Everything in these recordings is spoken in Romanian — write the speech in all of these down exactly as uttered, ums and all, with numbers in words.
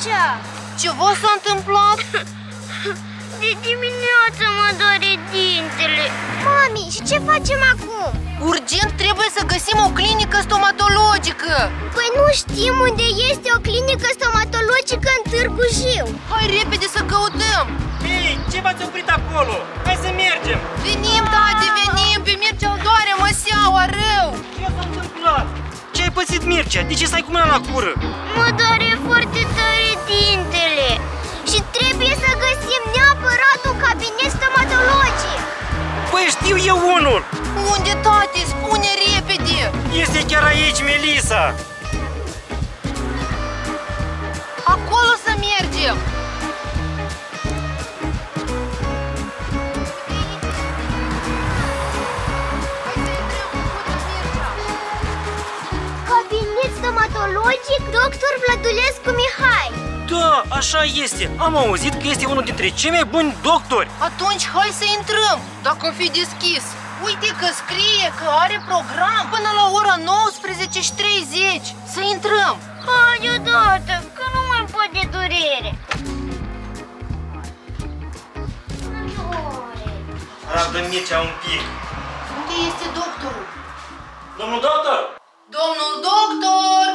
Mircea! Ceva s-a întâmplat? De dimineață mă doare dintele. Mami, și ce facem acum? Urgent trebuie să găsim o clinică stomatologică. Păi nu știm unde este o clinică stomatologică în Târgu Jiu. Hai repede să căutăm. Ei, ce v-ați oprit acolo? Hai să mergem. Venim, tati, venim. Pe Mircea îl doare măseaua rău. Ce s-a întâmplat? Ce ai pățit, Mircea? De ce stai cu mâna la gură? Mă doare foarte tare dintele. Și trebuie să găsim neapărat un cabinet stomatologic. Păi știu eu unul. Unde, tati? Spune repede. Este chiar aici, Melisa. Acolo să mergem. Cabinet stomatologic doctor Vladulescu Mihai. Da, așa este. Am auzit că este unul dintre cei mai buni doctori. Atunci hai să intrăm, dacă o fi deschis. Uite că scrie că are program până la ora nouăsprezece și treizeci. Să intrăm. Hai odată, că nu mai pot de durere. Arată Mircea un pic. Unde este doctorul? Domnul doctor! Domnul doctor!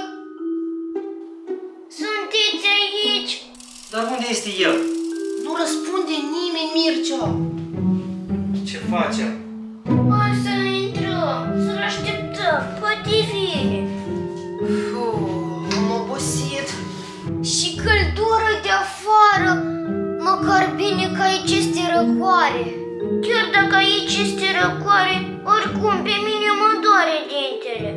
Sunteți aici? Dar unde este el? Nu răspunde nimeni, Mircea. Ce facem? Hai să intrăm, să-l așteptăm, poate vine. Uf, am obosit. Și căldură de afară. Măcar bine că aici este răcoare. Chiar dacă aici este răcoare, oricum pe mine mă doare dintele.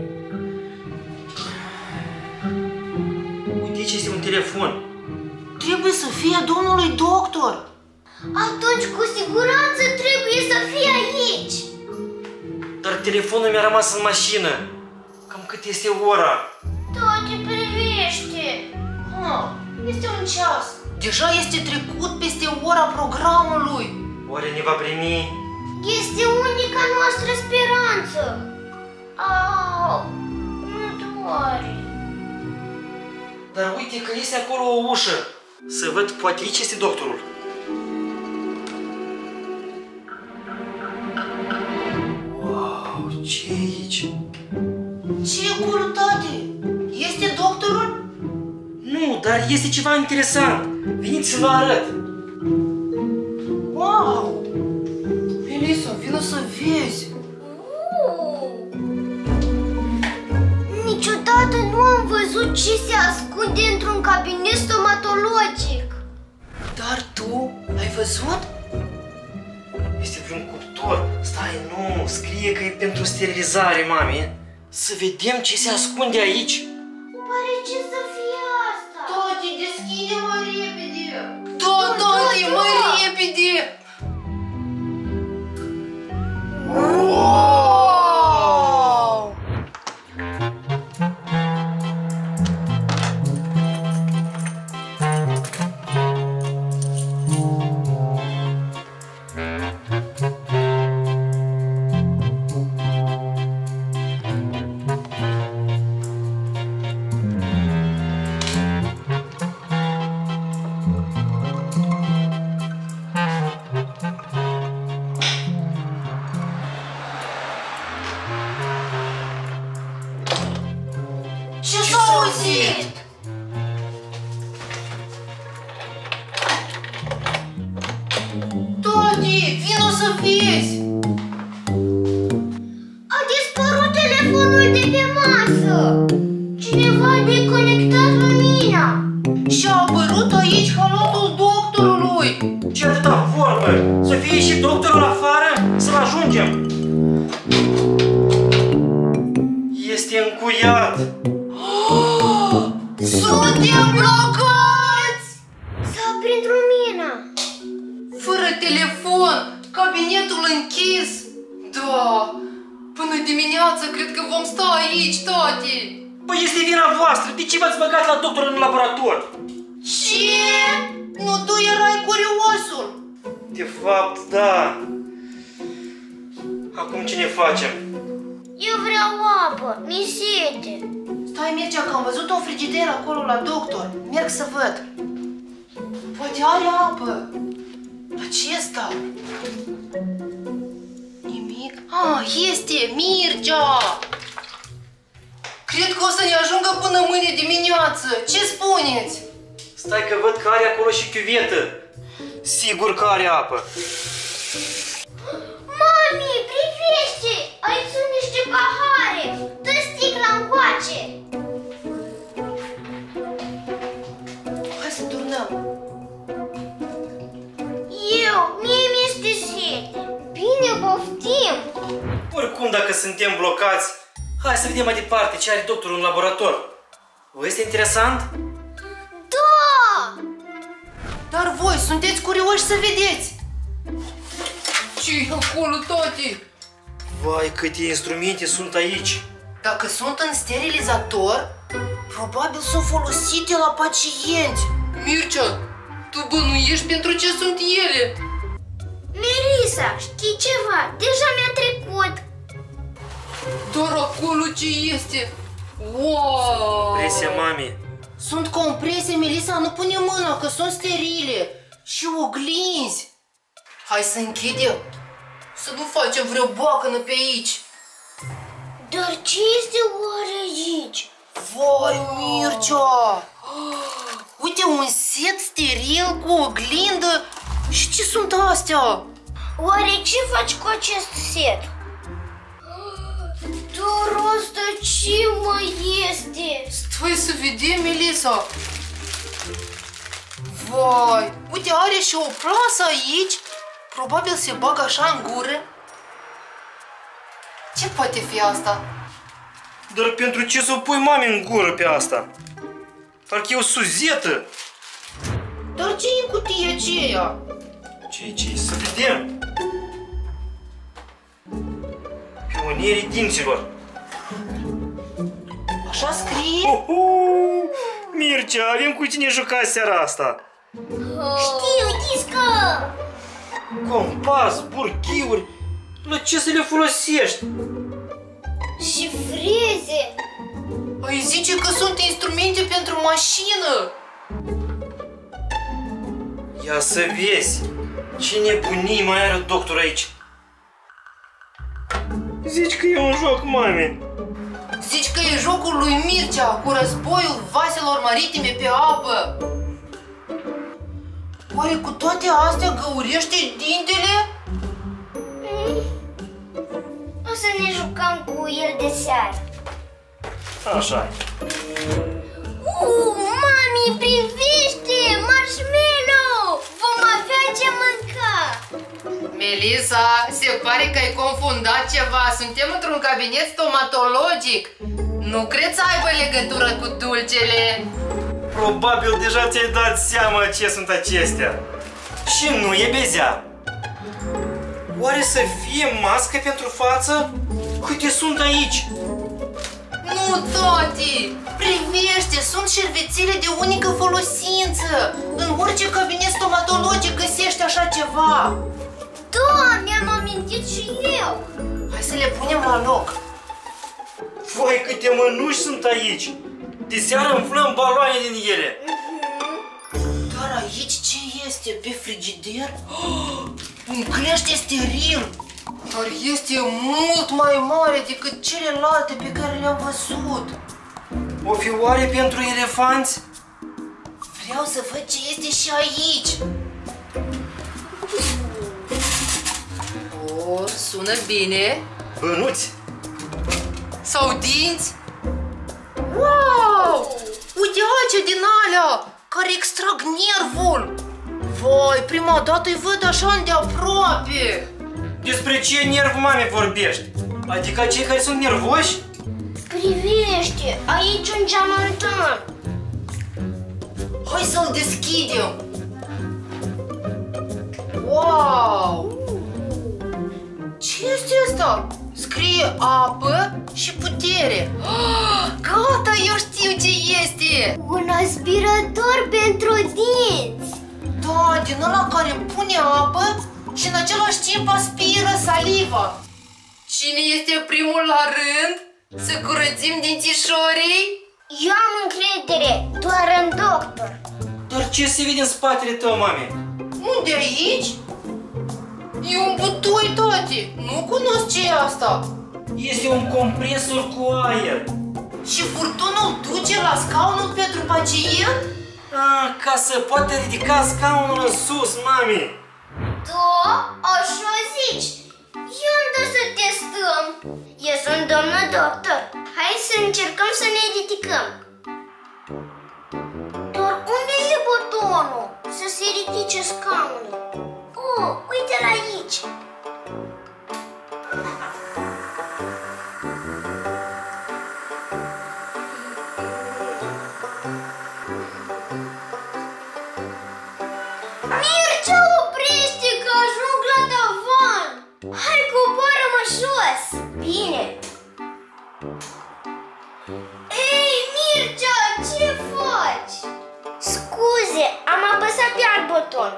Uite, aici este un telefon. Trebuie să fie domnului doctor. Atunci cu siguranță trebuie să fie aici. Dar telefonul mi-a rămas în mașină. Cam cât este ora? Toate privește. Ha, este un ceas. Deja este trecut peste ora programului. Oare ne va primi? Este unica noastră speranță. Au, mă doare. Dar uite că este acolo o ușă. Să văd, poate aici este doctorul. Wow, ce e aici? Ce e acolo, tati? Este doctorul? Nu, dar este ceva interesant. Veniți să vă arăt. Wow! Melisa, vină să vezi. Uh. Niciodată nu am văzut ce se ascunde într-un cabinet stomatologic. Dar tu ai văzut? Este vreun cuptor. Stai, nu, scrie că e pentru sterilizare, mami. Să vedem ce se ascunde aici. Oare ce să fie asta? Tati, deschide mai repede! Da, tati, mai repede! Wow! Ce s-a auzit? Tati, vino să vezi! A dispărut telefonul de pe masă. Cineva a deconectat lumina. Și a apărut aici halatul doctorului. Ce atâta vorbă? Să fie și doctorul afară? Să-l ajungem. Este încuiat. Oh, suntem blocați! S-a aprins lumina. Fără telefon, cabinetul închis. Da, până dimineață cred că vom sta aici, tati. Păi este vina voastră. De ce v-ați băgat la doctor în laborator? Ce? Nu tu erai curiosul? De fapt, da. Acum ce ne facem? Eu vreau beau apă, mi sete. Stai, Mircea, că am văzut un frigider acolo la doctor. Merg să văd. Poate are apă. Dar ce ăsta? Nimic. Ah, este Mircea! Cred că o să ne ajungă până mâine dimineață. Ce spuneți? Stai că văd că are acolo și chiuvetă. Sigur că are apă. Mami, privește! Aici sunt niște pahare. Dă sticla încoace. Hai să turnăm. Eu, mie mi-este sete. Bine, poftim. Oricum, dacă suntem blocați, hai să vedem mai departe ce are doctorul în laborator. Vă este interesant? Da! Dar voi sunteți curioși să vedeți. Ce-i acolo, tati? Vai, câte instrumente sunt aici. Dacă sunt în sterilizator, probabil sunt folosite la pacienți. Mircea, tu bănuiești pentru ce sunt ele? Melissa, știi ceva? Deja mi-a trecut. Dar acolo ce este? Wow! Presia mami. Sunt comprese, Melissa, nu pune mâna, că sunt sterile. Și oglinzi. Hai să închidem. Să nu facem vreo boacănă pe aici. Dar ce este oare aici? Vai, Mircea! Uite, un set steril cu oglindă. Și ce sunt astea? Oare ce faci cu acest set? Dar asta ce mai este? Stai să vedem, Melissa. Vai, uite, are și o plasă aici. Probabil se bagă așa în gură. Ce poate fi asta? Dar pentru ce să o pui mami în gură pe asta? Parcă e o suzetă. Dar ce e în cutie aceea? Ce ce să vedem? Pionierii dinților. Așa scrie? Uhu! Mircea, avem cu cine juca seara asta. Știu, discă! Compas, burghiuri. La ce să le folosești? Și freze. Ai zice că sunt instrumente pentru mașină. Ia să vezi. Ce nebunii mai are doctor aici. Zici că e un joc, mami. Zici că e jocul lui Mircea cu războiul vaselor maritime pe apă. Oare cu toate astea găurește dintele? Mm. O să ne jucăm cu el de seară. Așa. Uh, mami, privește! Marshmallow! Vom avea ce mânca! Melissa, se pare că ai confundat ceva. Suntem într-un cabinet stomatologic. Nu cred să aibă legătură cu dulcele. Probabil deja ți-ai dat seama ce sunt acestea. Și nu e bezea. Oare să fie mască pentru față? Câte sunt aici? Nu, tati! Privește, sunt șervețele de unică folosință. În orice cabinet stomatologic găsești așa ceva. Da, mi-am amintit și eu. Hai să le punem la loc. Vai, câte mănuși sunt aici. De seară înflăm baloane din ele. Dar aici ce este? Pe frigider? Oh, un clește steril. Dar este mult mai mare decât celelalte pe care le-am văzut. O fi oare pentru elefanți? Vreau să văd ce este și aici. Oh, sună bine. Bănuți? Sau dinți? Wow! Uite aici din alea care extrag nervul. Vai, prima dată îi văd așa îndeaproape. Despre ce nerv, mami, vorbești? Adică cei care sunt nervoși? Privește, aici un geamantan. Hai să-l deschidem. Wow! Ce este asta? Scrie apă și putere. Oh, gata, eu știu ce este. Un aspirator pentru dinți. Da, din ăla care pune apă și în același timp aspiră saliva. Cine este primul la rând? Să curățim dințișorii? Eu am încredere doar în doctor. Dar ce se vede în spatele tău, mami? Unde, aici? E un butoi, tati. Nu cunosc ce e asta. Este un compresor cu aer. Și furtunul duce la scaunul pentru pacient? Ah, ca să poată ridica scaunul în sus, mami. Da, așa zici. Eu îmi dă să testăm. Eu sunt domnul doctor. Hai să încercăm să ne ridicăm. Dar unde e butonul să se ridice scaunul? Oh, uite-l aici. Mircea, oprește că ajung la tavan. Hai, coboară-mă jos. Bine. Ei, Mircea, ce faci? Scuze, am apăsat pe alt buton.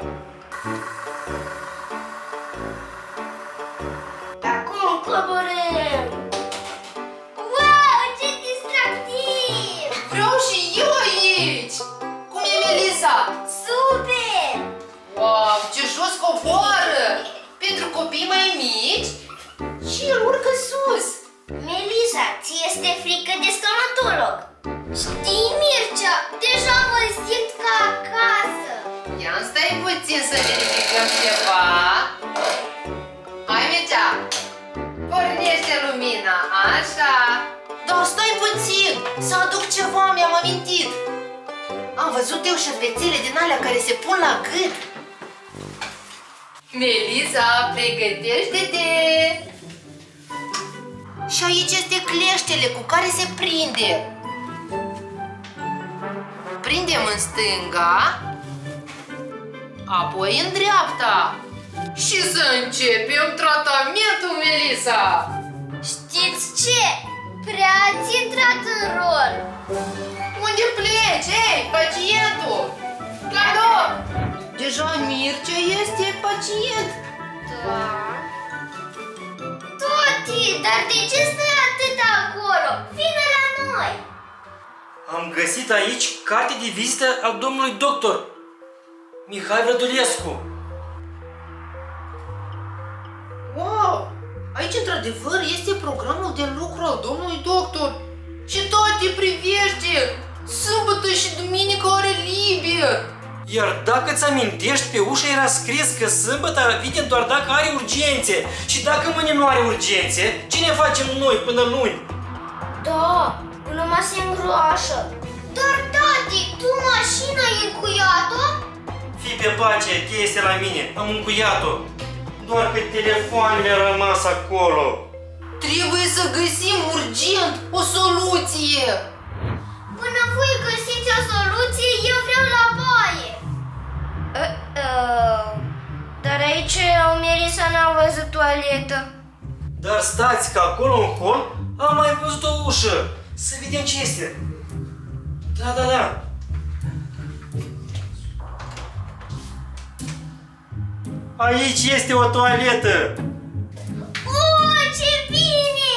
Acum coborâm. Wow, ce distractiv! Vreau și eu aici. Cum e, Melissa? Super! Wow, ce jos coboară! Pentru copii mai mici? Și el urcă sus. Melissa, ți este frică de stomatolog? Știi, Mircea, deja mă simt ca acasă. Ia stai puțin să ne ridicăm ceva. Hai, Mircea, pornește lumina, așa. Dar stai puțin, să aduc ceva, mi-am amintit. Am văzut eu șervețele din alea care se pun la gât. Melissa, pregătește-te! Și aici este cleștele cu care se prinde. Prindem în stânga, apoi în dreapta. Și să începem tratamentul, Melissa! Știți ce? Prea ați intrat în rol. Unde pleci? Ei, pacientul! La loc! Deja Mircea este pacient. Da. Toti, dar de ce stai atât acolo? Vine la noi. Am găsit aici carte de vizită a domnului doctor Mihai Vădulescu. Wow! Aici, într-adevăr, este programul de lucru al domnului doctor. Și toate privește! Sâmbătă și duminică are liber! Iar dacă îți amintești, pe ușă era scris că sâmbătă vine doar dacă are urgențe. Și dacă mâine nu are urgențe, ce ne facem noi până luni? Da, până mă se îngroașă. Dar, tati, tu mașina ai încuiat-o? Fii pe pace, cheia este la mine, am încuiat-o. Doar că telefoanele a rămas acolo. Trebuie să găsim urgent o soluție! Până voi găsiți o soluție, eu vreau la baie. Uh, uh, dar aici Melissa n-a văzut toaletă. Dar stați că acolo în hol am mai văzut o ușă. Să vedem ce este. Da, da, da. Aici este o toaletă. Oh, ce bine!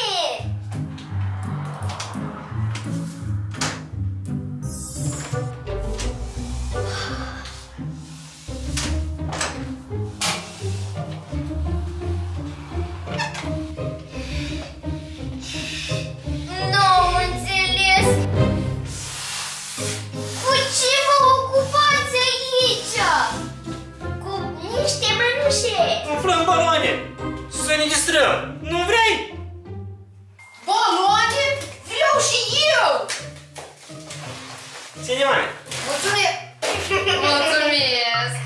Nu am înțeles. Cu ce vă ocupați aici? Cu niște mănușe. Umflăm baloane. Să ne distrăm. Nu vrei? Baloane? Vreau și eu! Ține, mame. Mulțumesc! Mulțumesc!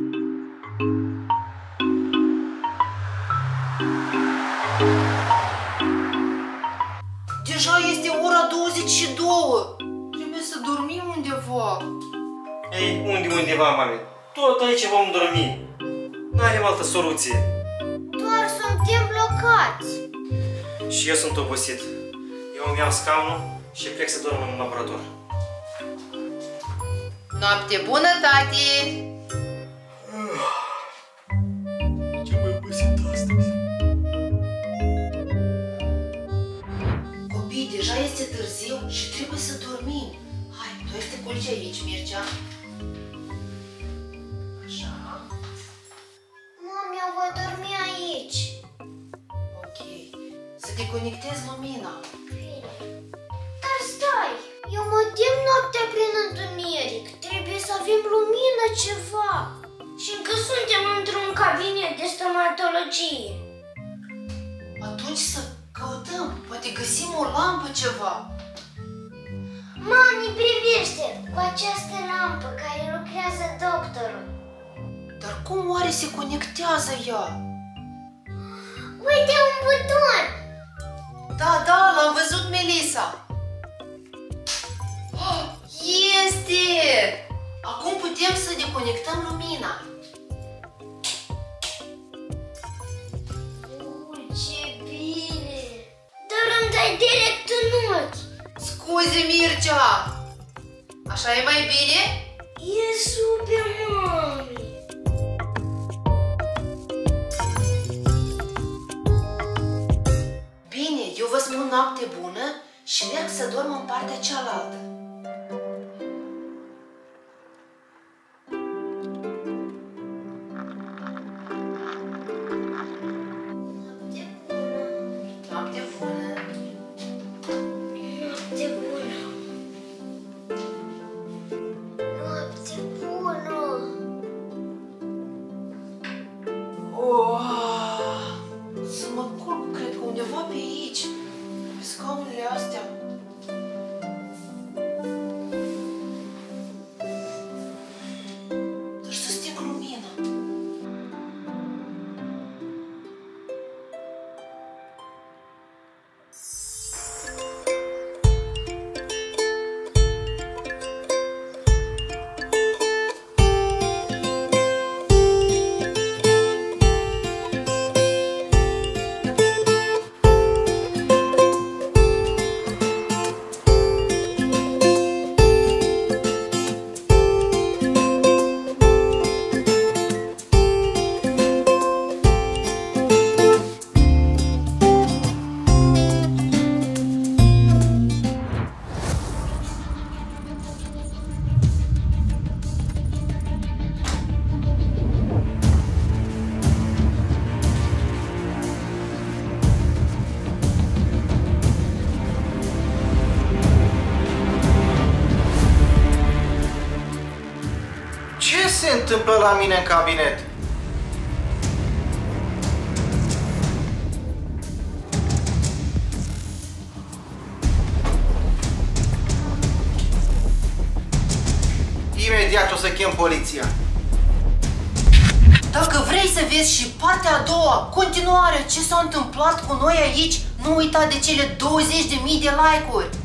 Deja este ora douăzeci și două. Trebuie să dormim undeva. Ei, unde undeva, mame? Tot aici vom dormi. N-avem altă soluție. Doar suntem blocați. Și eu sunt obosit. Eu îmi iau scaunul și plec să dorm în laborator. Noapte bună, tati! Ce m-ai obosit astăzi? Copii, deja este târziu și trebuie să dormim. Hai, tu te culci aici, Mircea. Așa. Mami, eu voi dormi aici. Ok. Să te conectezi lumina. Bine. Dar stai, eu mă tem noaptea prin întuneric. Trebuie să avem lumină ceva. Și încă suntem într-un cabinet de stomatologie. Atunci să căutăm, poate găsim o lampă ceva. Mami, privește, cu această lampă care lucrează doctorul. Dar cum oare se conectează ea? Uite un buton! Da, da, l-am văzut, Melissa. Oh, este! Acum putem să deconectăm lumina. Ui, ce bine! Dar îmi dai direct în ochi. Scuze, Mircea! Așa e mai bine? E super, mami! Bine, eu vă spun noapte bună și merg să dorm în partea cealaltă. Noapte bună! Noapte bună! Noapte bună! Noapte bună! Oh, să mă culc, cred că undeva pe aici, pe scaunele astea. Dar să sting lumina. Ce se întâmplă la mine în cabinet? Imediat o să chem poliția. Dacă vrei să vezi și partea a doua, continuare, ce s-a întâmplat cu noi aici, nu uita de cele douăzeci de mii de like-uri.